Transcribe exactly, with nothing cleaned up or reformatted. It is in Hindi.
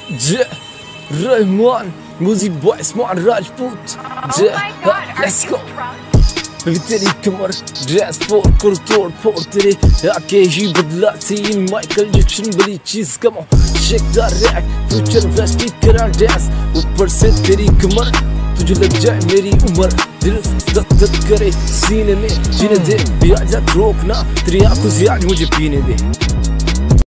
J Rahman, Music Boy Smart Rajput. J Let's go. Baby तेरी कमर ड्रेस फोर कर तोड़ फोड़ तेरे आके ही बदला सीन माइकल जैक्सन बड़ी चीज कमो shake the rack future west की करा डांस ऊपर से तेरी कमर तुझे लग जाए मेरी उम्र दिल धक धक करे सीने में जीने दे भी आजा रोकना तेरी आंखों से आज मुझे पीने दे।